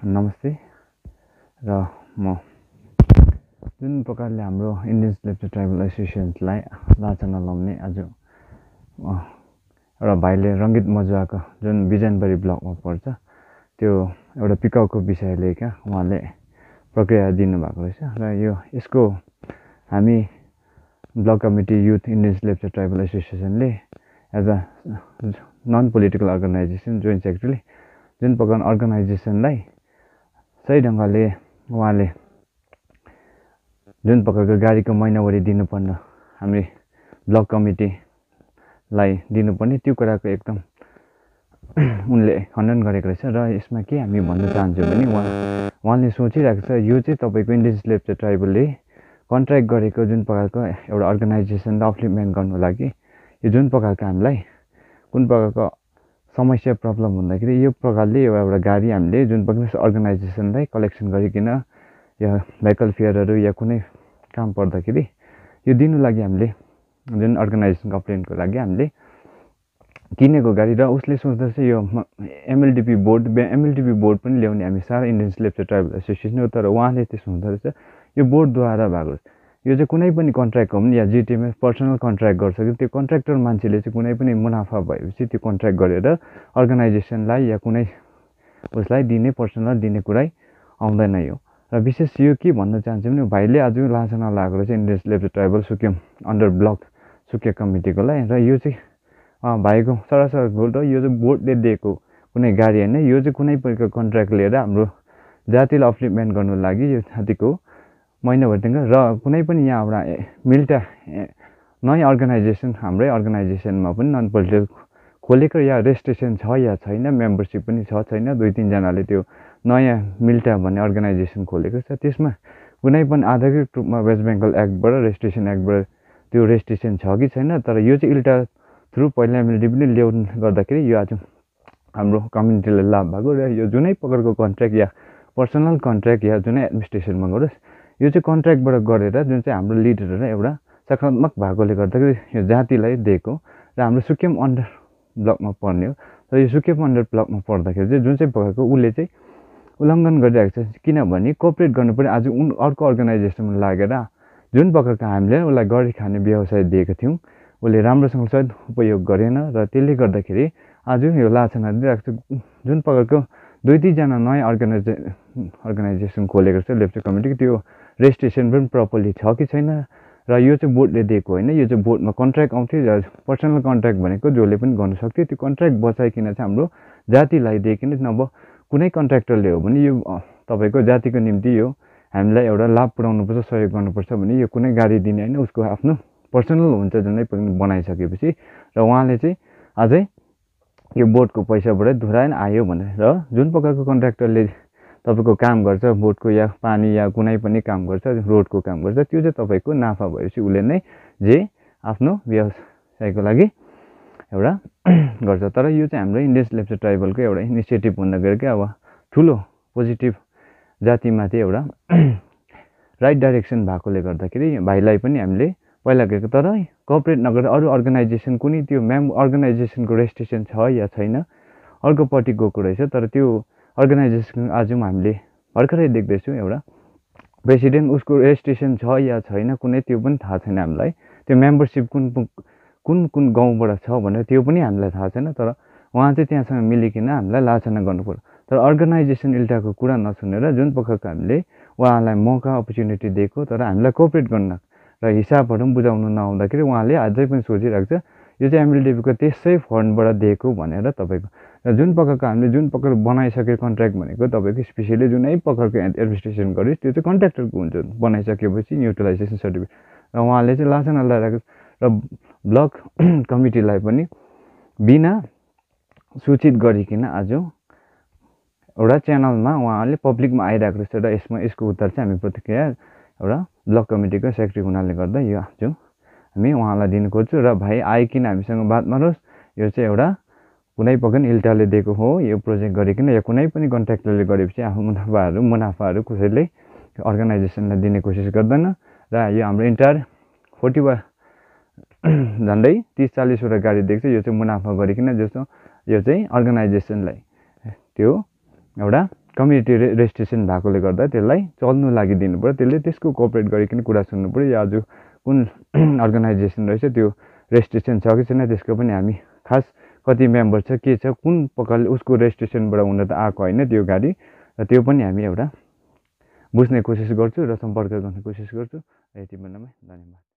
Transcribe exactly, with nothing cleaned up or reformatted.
नमस्ते र म जुन प्रकारले हाम्रो इन्डियन लेप्चा ट्राइबल एसोसिएसनलाई लाछना लाउने आज एउटा भाइले रङ्गित मजुवाको जुन बिजनबारी ब्लकमा पर्छ त्यो एउटा पिकाउको विषय लिएका उहाँले प्रक्रिया दिनुभएको रहेछ र यो यसको हामी block committee youth Indian Lepcha tribal एसोसिएसनले as a non political organisation joint सेक्रेटरीले जुन प्रकार अर्गनाइजेसनलाई सही ढङ्गले उहाँले जुन प्रकारको गाडीको महिनावारी दिनुपर्ने हामी ब्लक कमिटीलाई दिनुपर्ने त्यो कुराको एकदम उनले खण्डन गरेको रहेछ र यसमा के हामी भन्न चाहन्छौँ भने उहाँ उहाँले सोचिरहेको छ यो चाहिँ तपाईँको इन्डियन लेप्चा ट्राइबलले कन्ट्र्याक्ट गरेको जुन प्रकारको एउटा अर्गनाइजेसनलाई अप्लिमेन्ट गर्नु लागि यो जुन प्रकारको हामीलाई कुन प्रकारको समस्या प्रब्लम हुँदाखेरि यो प्रकारले एउटा गाडी हामीले जुन प्रकारको अर्गनाइजेसनलाई कलेक्सन गरिकन या भेहिकल फेयरहरू या कुनै काम पर्दाखेरि यो दिनु लागि हामीले जुन अर्गनाइजेसन कम्प्लेनको लागि हामीले किनेको गाडी र उसले सोच्दा चाहिँ यो एमएलडिपी बोर्ड एमएलडिपी बोर्ड पनि ल्याउने हामी सारा इन्डियन लेप्चा ट्राइबल एसोसिएसन हो तर उहाँले त्यसो हुँदो रहेछ यो बोर्डद्वारा भएको यो चाहिँ कुनै पनि कन्ट्र्याक्ट हो भने या जिटिएमा पर्सनल कन्ट्र्याक्ट गर्छ कि त्यो कन्ट्र्याक्टर मान्छेले चाहिँ कुनै पनि मुनाफा भएपछि त्यो कन्ट्र्याक्ट गरेर अर्गनाइजेसनलाई या कुनै उसलाई दिने पर्सनल दिने कुरै आउँदैन यो र विशेष यो के भन्न चाहन्छु भने भाइले आज लाछना लागेको रहेछ इन्डियन लेप्चा ट्राइबल सुक्यम अन्डर ब्लक सुकिया कमिटीकोलाई र यो चाहिँ भाइको सरासर गोल र यो चाहिँ बोर्डले दिएको कुनै गाडी होइन यो चाहिँ कुनै प्रकारको कन्ट्र्याक्ट लिएर हाम्रो जातिलाई अप्लिमेन्ट गर्नु लागि यो जातिको महिनाभरिदेखि र कुनै पनि यहाँ एउटा मिल्टा नयाँ अर्गनाइजेसन हाम्रै अर्गनाइजेसनमा पनि नन पोलिटिकल खोलेको या रेजिस्ट्रेसन छ या छैन मेम्बरसिप पनि छ छैन दुई तिनजनाले त्यो नयाँ मिल्टा भन्ने अर्गनाइजेसन खोलेको छ त्यसमा कुनै पनि आधिकारिक रूपमा वेस्ट बेङ्गल एक्टबाट रेजिस्ट्रेसन एक्टबाट त्यो रेजिस्ट्रेसन छ कि छैन तर यो चाहिँ इल्टा थ्रु पहिला एमएलडी पनि ल्याउनु गर्दाखेरि यो आज हाम्रो कम्युनिटीलाई लाभ भएको र यो जुनै प्रकारको कन्ट्र्याक्ट या पर्सनल कन्ट्र्याक्ट या जुनै एडमिनिस्ट्रेसनमा गरोस् यो चाहिँ कन्ट्र्याक्टबाट गरेर जुन चाहिँ हाम्रो लिडरहरू एउटा सकारात्मक भएकोले गर्दाखेरि यो जातिलाई दिएको र हाम्रो सुक्यम अन्डर ब्लकमा पर्ने हो र यो सुक्यम अन्डर ब्लकमा पर्दाखेरि चाहिँ जुन चाहिँ प्रकारको उसले चाहिँ उल्लङ्घन गरिरहेको छ किनभने कोअपरेट गर्नु पर्यो आज उन अर्को अर्गनाइजेसनमा लागेर जुन प्रकारको हामीले उसलाई गरी खाने व्यवसाय दिएको थियौँ उसले राम्रोसँग सहित उपयोग गरेन र त्यसले गर्दाखेरि आज यो लाछना दिइरहेको छ जुन प्रकारको दुई तिनजना नयाँ अर्गनाइजे अर्गनाइजेसन खोलेको छ लेप्चा कमिटीको त्यो रेजिस्ट्रेसन पनि प्रपरली छ कि छैन र यो चाहिँ बोर्डले दिएको होइन यो चाहिँ बोर्डमा कन्ट्र्याक्ट आउँथ्यो र पर्सनल कन्ट्र्याक्ट भनेको जसले पनि गर्नु सक्थ्यो त्यो कन्ट्र्याक्ट बचाइकन चाहिँ हाम्रो जातिलाई दिएकिन नभए कुनै कन्ट्र्याक्टरले हो भने यो तपाईँको जातिको निम्ति यो हामीलाई एउटा लाभ पुर्याउनुपर्छ सहयोग गर्नुपर्छ भने यो कुनै गाडी दिने होइन उसको आफ्नो पर्सनल हुन्छ जुनै बनाइसकेपछि र उहाँले चाहिँ अझै यो बोर्डको पैसाबाटै धुराएन आयो भनेर र जुन प्रकारको कन्ट्र्याक्टरले तपाईँको काम गर्छ बोर्डको या पानी या कुनै पनि काम गर्छ रोडको काम गर्छ त्यो चाहिँ तपाईँको नाफा भएपछि उसले नै जे आफ्नो व्यवसायको लागि एउटा गर्छ तर यो चाहिँ हाम्रो इन्डियन लेप्चा ट्राइबलको एउटा इनिसिएटिभ हुँदा गएर क्या अब ठुलो पोजिटिभ जातिमाथि एउटा राइट डाइरेक्सन भएकोले गर्दाखेरि भाइलाई पनि हामीले पहिला गएको तर कोअपरेट नगरेर अरू अर्गनाइजेसन कुनै त्यो मेम अर्गनाइजेसनको रेजिस्ट्रेसन छ या छैन अर्कोपट्टि गएको रहेछ तर त्यो अर्गनाइजेसन आज हामीले भर्खरै देख्दैछौँ एउटा प्रेसिडेन्ट उसको रेजिस्ट्रेसन छ या छैन कुनै त्यो पनि थाहा छैन हामीलाई त्यो मेम्बरसिप कुन कुन कुन गाउँबाट छ भनेर त्यो पनि हामीलाई थाहा छैन तर उहाँ चाहिँ त्यहाँसँग मिलिकन हामीलाई लाछना गर्नुपर्छ तर अर्गनाइजेसन इल्टाको कुरा नसुनेर जुन प्रकारको हामीले उहाँलाई मौका अपर्च्युनिटी दिएको तर हामीलाई कोअपरेट गर्न र हिसाबहरू पनि बुझाउनु नआउँदाखेरि उहाँले अझै पनि सोचिरहेको छ यो चाहिँ एमएलडिपीको त्यसै फन्डबाट दिएको भनेर तपाईँको र जुन प्रकारको हामीले जुन प्रकारको बनाइसकेको कन्ट्र्याक्ट भनेको तपाईँको स्पेसियली जुनै प्रकारको एडमिनिस्ट्रेसन गरेँ त्यो चाहिँ कन्ट्र्याक्टरको हुन्छ बनाइसकेपछि न्युट्रलाइजेसन सर्टिफिकेट र उहाँले चाहिँ लाछना लगाएको र ब्लक कमिटीलाई पनि बिना सूचित गरिकन आज एउटा च्यानलमा उहाँले पब्लिकमा आइरहेको रहेछ र यसमा यसको उत्तर चाहिँ हामी प्रतिक्रिया एउटा ब्लक कमिटीको सेक्रेटरी हुनाले गर्दा यो आज हामी उहाँलाई दिनु खोज्छौँ र भाइ आइकन हामीसँग बात मारोस् यो चाहिँ एउटा कुनै प्रकार इल्टाले दिएको हो यो प्रोजेक्ट गरिकन या कुनै पनि कन्ट्र्याक्टरले गरेपछि आफ्नो मुनाफाहरू मुनाफाहरू कसैले अर्गनाइजेसनलाई दिने कोसिस गर्दैन र यो हाम्रो इन्टायर फोर्टी वा झन्डै तिस चालिसवटा गाडी देख्छ यो चाहिँ मुनाफा गरिकन जस्तो यो चाहिँ अर्गनाइजेसनलाई त्यो एउटा कम्युनिटी रे रेजिस्ट्रेसन भएकोले गर्दा त्यसलाई चल्नु लागि दिनु पऱ्यो, त्यसले त्यसको कोअपरेट गरिकन कुरा सुन्नु पऱ्यो। या आज कुन अर्गनाइजेसन रहेछ त्यो रेजिस्ट्रेसन छ कि छैन त्यसको पनि हामी खास कति मेम्बर छ के छ कुन प्रकारले उसको रेजिस्ट्रेसनबाट हुन त आएको होइन त्यो गाडी, र त्यो पनि हामी एउटा बुझ्ने कोसिस गर्छु र सम्पर्क गर्ने कोसिस गर्छु। यति भन्नमा धन्यवाद।